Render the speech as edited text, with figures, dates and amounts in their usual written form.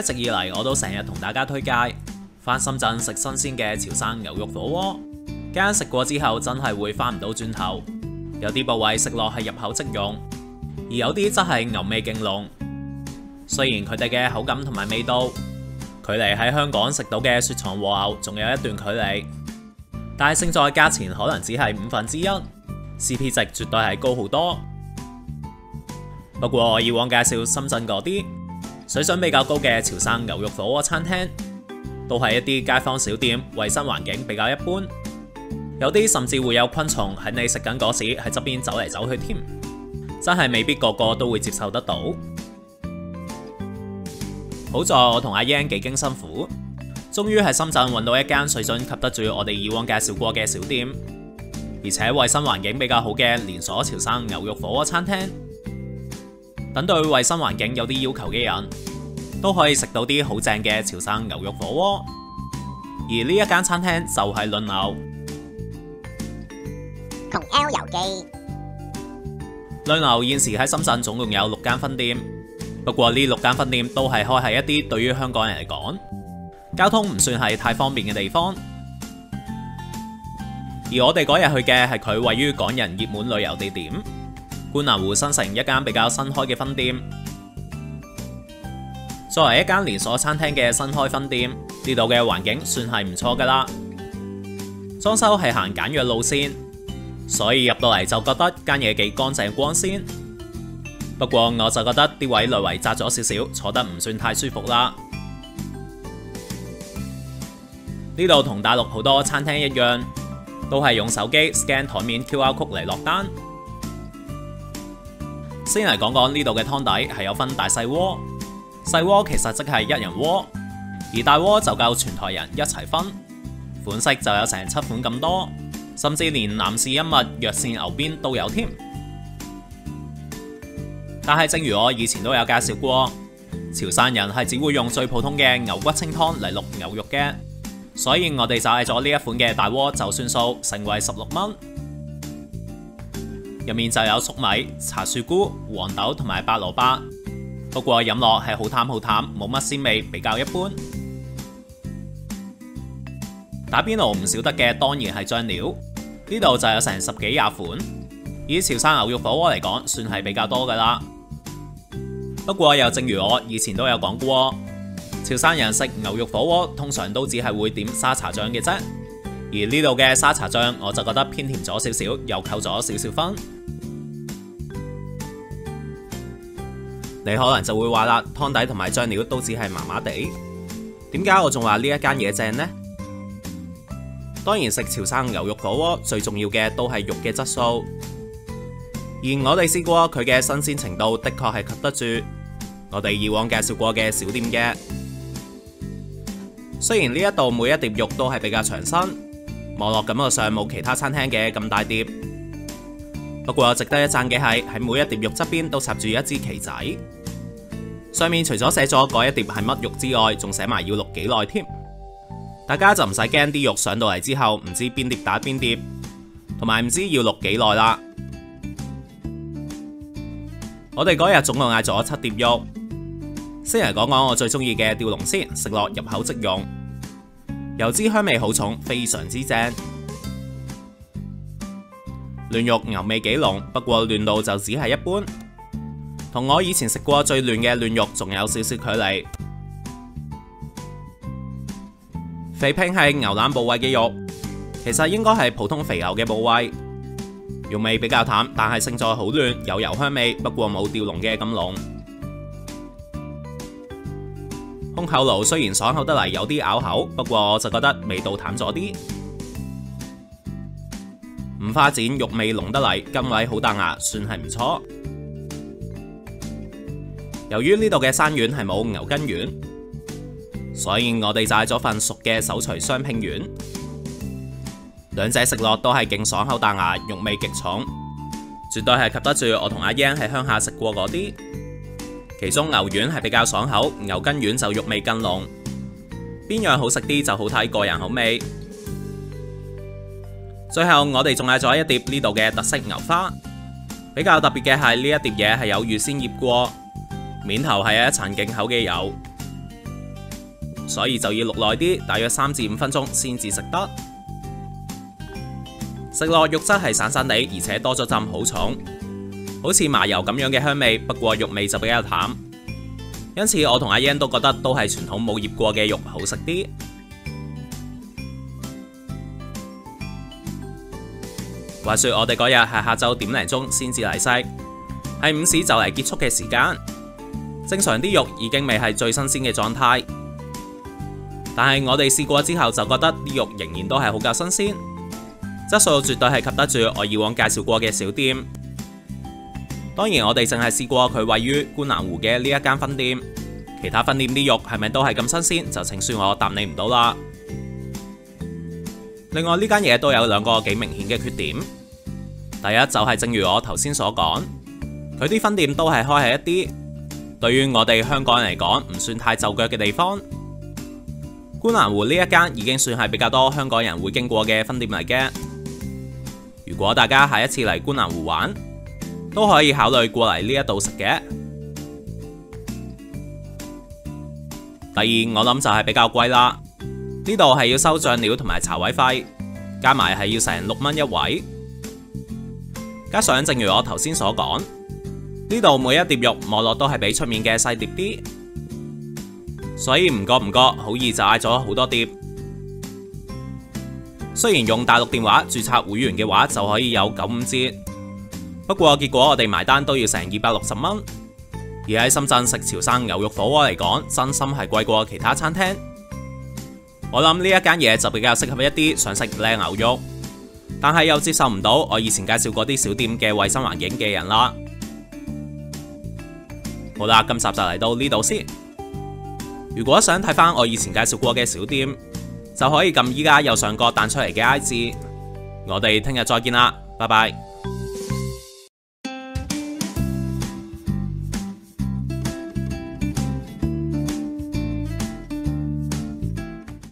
直以嚟我都成日同大家推介返深圳食新鮮嘅潮汕牛肉火鍋，間食過之後真係會返唔到轉頭。有啲部位食落係入口即溶，而有啲則係牛味勁濃。雖然佢哋嘅口感同埋味道，距離喺香港食到嘅雪藏和牛仲有一段距離，但係勝在價錢可能只係1/5，CP 值絕對係高好多。不過我以往介紹深圳嗰啲水準比較高嘅潮汕牛肉火鍋餐廳，都係一啲街坊小店，衛生環境比較一般，有啲甚至會有昆蟲喺你食緊嗰時喺側邊走嚟走去添，真係未必個個都會接受得到。好在我同阿 Yan 幾經辛苦，終於喺深圳揾到一間水準及得住我哋以往介紹過嘅小店，而且衛生環境比較好嘅連鎖潮汕牛肉火鍋餐廳。等對衛生環境有啲要求嘅人，都可以食到啲好正嘅潮汕牛肉火鍋。而呢一間餐廳就係論牛。 同 L 遊記。 論牛現時喺深圳總共有6間分店，不過呢6間分店都係開喺一啲對於香港人嚟講，交通唔算係太方便嘅地方。而我哋嗰日去嘅係佢位於港人熱門旅遊地點觀瀾湖新城一間比較新開嘅分店。作為一間連鎖餐廳嘅新開分店，呢度嘅環境算係唔錯㗎啦。裝修係行簡約路線，所以入到嚟就覺得間嘢幾乾淨光鮮。不過我就覺得啲位略為窄咗少少，坐得唔算太舒服啦。呢度同大陸好多餐廳一樣，都係用手機 scan 台面 QR code 嚟落單。先嚟講講呢度嘅湯底係有分大細鍋，細鍋其實即係1人鍋，而大鍋就夠全台人一齊分。款式就有成7款咁多，甚至連男士一物藥膳牛鞭都有添。但係正如我以前都有介紹過，潮汕人係只會用最普通嘅牛骨清湯嚟淥牛肉嘅，所以我哋就嗌咗呢一款嘅大鍋就算數，成為16蚊。入面就有粟米、茶樹菇、黃豆同埋白蘿蔔，不過飲落係好淡好淡，冇乜鮮味，比較一般。打邊爐唔少得嘅當然係醬料，呢度就有成10幾20款，以潮汕牛肉火鍋嚟講，算係比較多㗎啦。不過又正如我以前都有講過，潮汕人食牛肉火鍋通常都只係會點沙茶醬嘅啫，而呢度嘅沙茶醬我就覺得偏甜咗少少，又扣咗少少分。你可能就會話啦，湯底同埋醬料都只係麻麻地，點解我仲話呢一間嘢正呢？當然食潮汕牛肉火鍋最重要嘅都係肉嘅質素，而我哋試過佢嘅新鮮程度，的確係及得住我哋以往介紹過嘅小店嘅。雖然呢一度每一碟肉都係比較長身，望落感覺上冇其他餐廳嘅咁大碟，不過值得一讚嘅係喺每一碟肉側邊都插住一支旗仔，上面除咗寫咗嗰一碟係乜肉之外，仲寫埋要淥幾耐添。大家就唔使驚啲肉上到嚟之後唔知邊碟打邊碟，同埋唔知要淥幾耐啦。我哋嗰日總共嗌咗7碟肉，先嚟講講我最中意嘅吊龍先，食落入口即溶，油脂香味好重，非常之正。嫩肉牛味幾濃，不過嫩度就只係一般，同我以前食過最嫩嘅嫩肉仲有少少距離。肥膑係牛腩部位嘅肉，其實應該係普通肥牛嘅部位，肉味比較淡，但係勝在好嫩，有油香味，不過冇吊龍嘅咁濃。胸口顱雖然爽口得嚟有啲咬口，不過我就覺得味道淡咗啲。五花展肉味濃得嚟，筋位好彈牙，算係唔錯。由於呢度嘅生丸係冇牛筋丸，所以我哋就嗌咗份熟嘅手捶雙拼丸，兩者食落都係勁爽口彈牙，肉味極重，絕對係及得住我同阿 Yan 喺鄉下食過嗰啲。其中牛丸係比較爽口，牛筋丸就肉味更濃。邊樣好食啲就好睇個人口味。最後我哋仲嗌咗一碟呢度嘅特色牛花，比較特別嘅係呢一碟嘢係有預先醃過，面頭係有一層勁厚嘅油， 所以就要淥耐啲，大約3至5分鐘先至食得。食落肉質係散散地，而且多咗浸好重，好似麻油咁樣嘅香味，不過肉味就比較淡。因此我同阿 Yan 都覺得都係傳統冇醃過嘅肉好食啲。話說我哋嗰日係下晝1點零鐘先至嚟食，係午市就嚟結束嘅時間。正常啲肉已經未係最新鮮嘅狀態，但係我哋試過之後就覺得啲肉仍然都係好夠新鮮，質素絕對係及得住我以往介紹過嘅小店。當然我哋淨係試過佢位於觀瀾湖嘅呢一間分店，其他分店啲肉係咪都係咁新鮮，就請恕我答你唔到啦。另外呢間嘢都有2個幾明顯嘅缺點。第一就係正如我頭先所講，佢啲分店都係開喺一啲對於我哋香港人嚟講唔算太就腳嘅地方。觀瀾湖呢一間已經算係比較多香港人會經過嘅分店嚟嘅。如果大家下一次嚟觀瀾湖玩，都可以考慮過嚟呢一度食嘅。第二，我諗就係比較貴啦，呢度係要收醬料同埋茶位費，加埋係要成6蚊一位。加上正如我頭先所講，呢度每一碟肉望落都係比出面嘅細碟啲，所以唔覺好易就嗌咗好多碟。雖然用大陸電話註冊會員嘅話就可以有95折，不過結果我哋埋單都要成260蚊。而喺深圳食潮汕牛肉火鍋嚟講，真心係貴過其他餐廳。我諗呢一間嘢就比較適合一啲想食靚牛肉，但係又接受唔到我以前介紹過啲小店嘅衛生環境嘅人啦。好啦，今集就嚟到呢度先。如果想睇返我以前介紹過嘅小店，就可以撳依家右上角彈出嚟嘅 I 字。我哋聽日再見啦，拜拜。